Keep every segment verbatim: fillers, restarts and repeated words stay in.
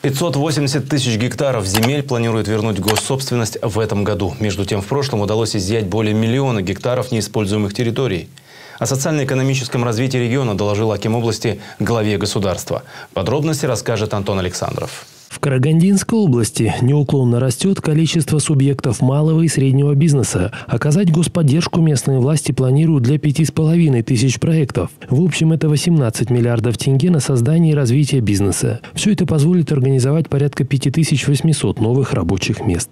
пятьсот восемьдесят тысяч гектаров земель планируют вернуть госсобственность в этом году. Между тем, в прошлом удалось изъять более миллиона гектаров неиспользуемых территорий. О социально-экономическом развитии региона доложил аким области главе государства. Подробности расскажет Антон Александров. В Карагандинской области неуклонно растет количество субъектов малого и среднего бизнеса. Оказать господдержку местные власти планируют для пяти с половиной тысяч проектов. В общем, это восемнадцать миллиардов тенге на создание и развитие бизнеса. Все это позволит организовать порядка пяти тысяч восьмисот новых рабочих мест.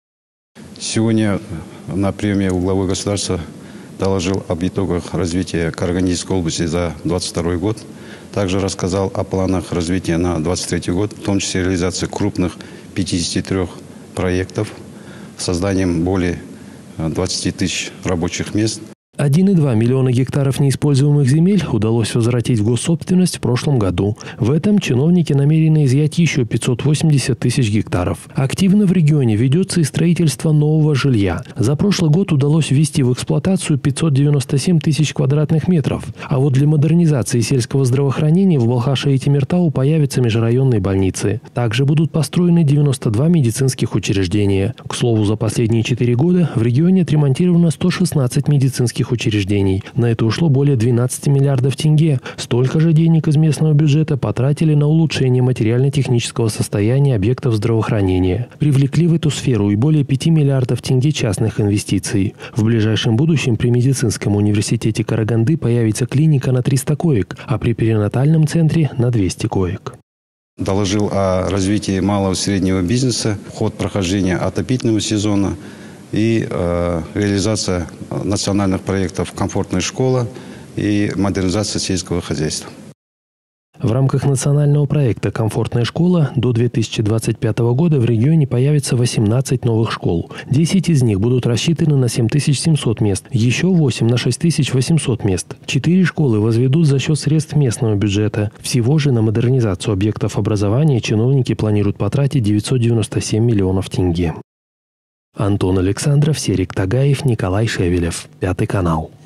Сегодня на приеме у главы государства доложил об итогах развития Карагандинской области за двадцать второй год. Также рассказал о планах развития на двадцать третий год, в том числе реализации крупных пятидесяти трёх проектов с созданием более двадцати тысяч рабочих мест. один и два миллиона гектаров неиспользуемых земель удалось возвратить в госсобственность в прошлом году. В этом чиновники намерены изъять еще пятьсот восемьдесят тысяч гектаров. Активно в регионе ведется и строительство нового жилья. За прошлый год удалось ввести в эксплуатацию пятьсот девяносто семь тысяч квадратных метров. А вот для модернизации сельского здравоохранения в Балхаше и Темиртау появятся межрайонные больницы. Также будут построены девяносто два медицинских учреждения. К слову, за последние четыре года в регионе отремонтировано сто шестнадцать медицинских учреждений. На это ушло более двенадцати миллиардов тенге. Столько же денег из местного бюджета потратили на улучшение материально-технического состояния объектов здравоохранения. Привлекли в эту сферу и более пяти миллиардов тенге частных инвестиций. В ближайшем будущем при медицинском университете Караганды появится клиника на триста коек, а при перинатальном центре на двести коек. Доложил о развитии малого и среднего бизнеса, ход прохождения отопительного сезона и э, реализация национальных проектов «Комфортная школа» и модернизация сельского хозяйства. В рамках национального проекта «Комфортная школа» до две тысячи двадцать пятого года в регионе появится восемнадцать новых школ. десять из них будут рассчитаны на семь тысяч семьсот мест, еще восемь на шесть тысяч восемьсот мест. Четыре школы возведут за счет средств местного бюджета. Всего же на модернизацию объектов образования чиновники планируют потратить девятьсот девяносто семь миллионов тенге. Антон Александров, Серик Тагаев, Николай Шевелев. Пятый канал.